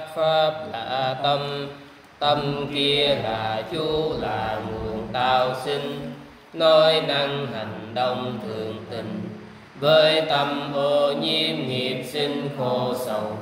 các pháp là tâm. Tâm kia là chú là nguồn tạo sinh, nói năng hành động thường tình. Với tâm ô nhiễm nghiệp sinh khổ sầu,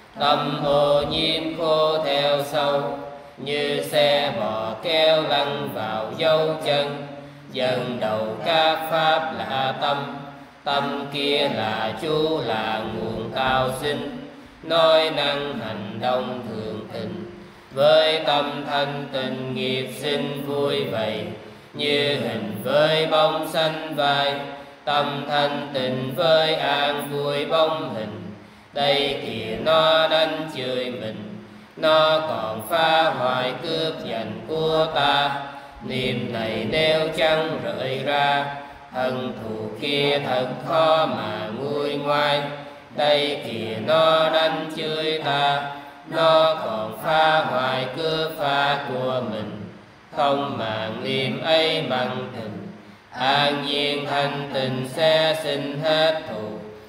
tâm ô nhiễm khổ theo sau. Như xe bò kéo lăn vào dấu chân, dần đầu các pháp là tâm. Tâm kia là chú là nguồn tạo sinh, nói năng hành động thường tình. Với tâm thanh tịnh nghiệp sinh vui vậy, như hình với bóng sanh vai. Tâm thanh tịnh với an vui bóng hình, đây kìa nó đánh chửi mình, nó còn phá hoại cướp giành của ta. Niềm này nếu chẳng rời ra, hận thù kia thật khó mà nguôi ngoai. Đây kìa nó đánh chửi ta, nó còn phá hoại cướp phá của mình. Không màng niềm ấy bằng tình, an nhiên thanh tịnh sẽ sinh hết thù.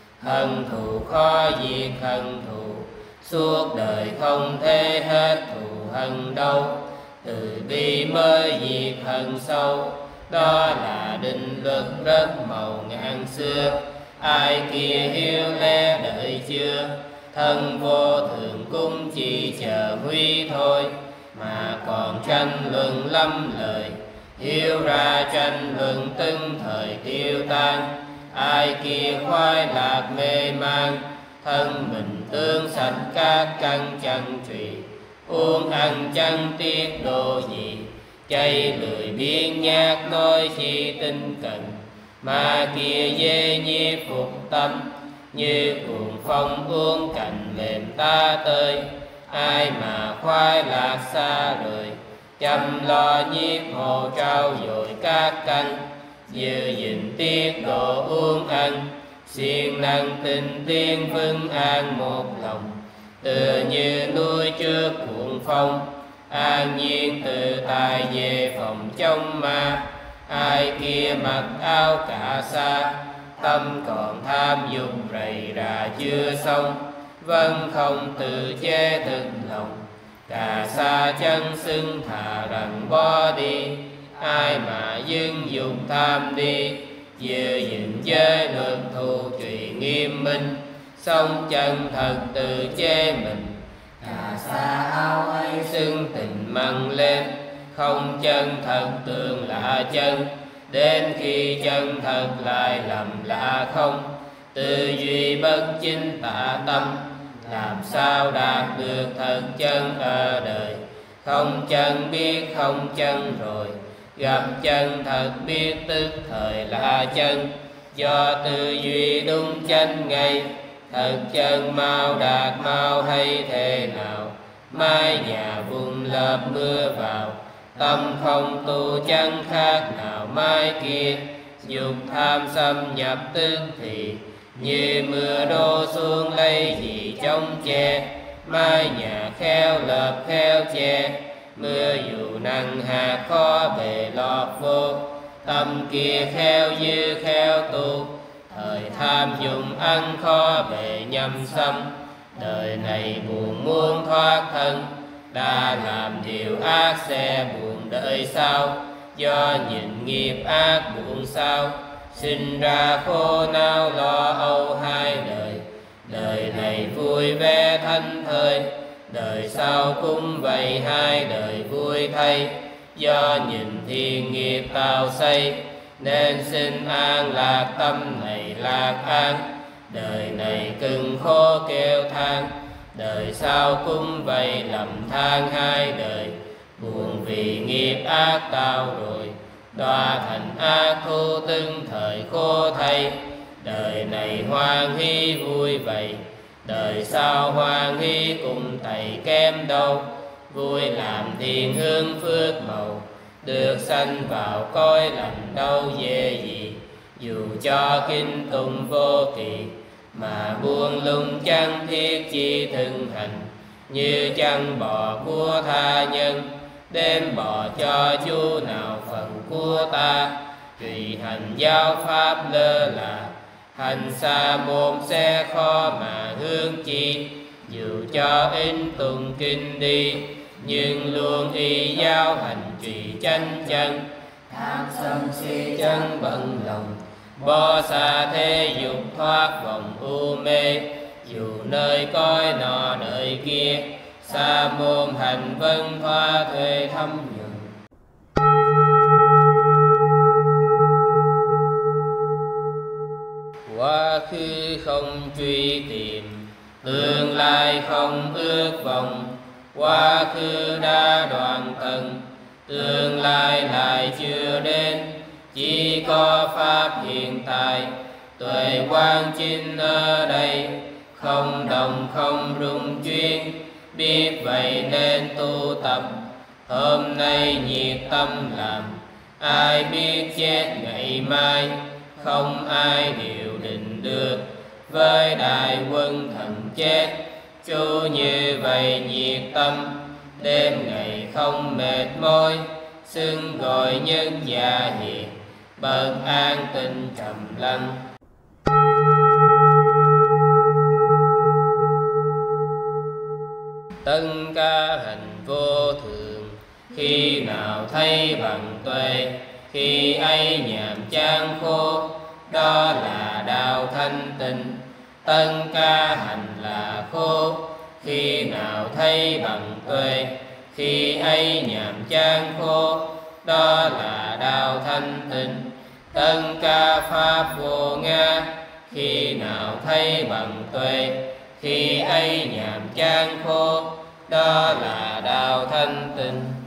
Hận thù khó diệt hận thù, suốt đời không thể hết thù hận đâu. Từ bi mới diệt hận sâu, đó là định luật rất màu ngàn xưa. Ai kia hiếu lẽ đợi chưa, thân vô thường cũng chỉ chờ huy thôi. Mà còn tranh luận lắm lời, hiếu ra tranh luận từng thời tiêu tan. Ai kia khoái lạc mê man, thân mình tương sạch các căn chân trụy. Uống ăn chẳng tiếc đồ gì, chay lười biếng nhát nói chi tinh cần. Mà kia dễ nhiếp phục tâm, như cuồng phong uống cành mềm ta tơi. Ai mà khoái lạc xa rời, chăm lo nhiếp hộ trao dồi các căn. Giữ gìn tiết độ uống ăn, siêng năng tinh tiến vững an một lòng. Tựa như núi trước cuồng phong, an nhiên tự tại về phòng chống ma. Ai kia mặc áo cà sa, tâm còn tham dục rầy rà chưa xong. Vẫn không tự chế thực lòng, cà sa chân xưng thà rằng bỏ đi. Ai mà dưng dục tham đi, giữ gìn giới luật thù trì nghiêm minh. Sống chân thật tự chế mình, cà sa áo ấy xưng tình măng lên. Không chân thật tưởng là chân, đến khi chân thật lại lầm là không. Tư duy bất chính tà tâm, làm sao đạt được thật chân ở đời. Không chân biết không chân rồi, gặp chân thật biết tức thời là chân. Do tư duy đúng chân ngay, thật chân mau đạt mau hay thế nào. Mái nhà vùng lợp mưa vào, tâm không tu chẳng khác nào mai kia. Dục tham xâm nhập tức thì, như mưa đổ xuống lấy gì chống che. Mái nhà khéo lợp khéo che, mưa dù nặng hạt khó bề lọt vô. Tâm kia khéo dư khéo tu, thời tham dụng ăn khó bề nhầm xâm. Đời này buồn muốn thoát thân, đã làm điều ác sẽ buồn đời sau. Do nhìn nghiệp ác buồn sao, sinh ra khổ não lo âu hai đời. Đời này vui vẻ thanh thơi, đời sau cũng vậy hai đời vui thay. Do nhìn thiên nghiệp tạo xây, nên xin an lạc tâm này lạc an. Đời này cưng khổ kêu than, đời sau cũng vậy lầm than hai đời. Buồn vì nghiệp ác tạo rồi, đọa thành ác thu từng thời khổ thay. Đời này hoan hỷ vui vậy, đời sau hoan hỷ cũng tày kém đâu. Vui làm thiên hương phước màu, được sanh vào cõi lành đâu dễ gì. Dù cho kinh tụng vô kỳ, mà buông lung chẳng thiết chi thực hành. Như chẳng bỏ của tha nhân, đem bỏ cho chú nào phần của ta. Tùy hành giáo pháp lơ là, hành xa môn sẽ khó mà hướng chi. dù cho in tụng kinh đi, nhưng luôn y giáo hành trì chánh chân. tham sân si Chân bận lòng, bỏ xa thế dục thoát vòng u mê, dù nơi coi nọ nơi kia, xa môn hành vân thoa thuê thâm nhuần. Quá khứ không truy tìm, tương lai không ước vọng. Quá khứ đã đoạn tận, tương lai lại chưa đến. Chỉ có pháp hiện tại, tuệ quang chính ở đây. Không động không rung chuyên, biết vậy nên tu tập. Hôm nay nhiệt tâm làm, ai biết chết ngày mai. Không ai điều định được, với đại quân thần chết. Chú như vậy nhiệt tâm, đêm ngày không mệt mỏi. Xưng gọi nhân gia hiền, bậc an tinh trầm lắng. Tất cả hành vô thường, khi nào thấy bằng tuệ. Khi ấy nhàm chán khô, đó là đạo thanh tịnh. Tất cả hành là khô, khi nào thấy bằng tuệ. Khi ấy nhàm chán khô, đó là đạo thanh tịnh. Tất cả pháp vô ngã, khi nào thấy bằng tuệ. Khi ấy nhàm chán khô, đó là đạo thanh tịnh.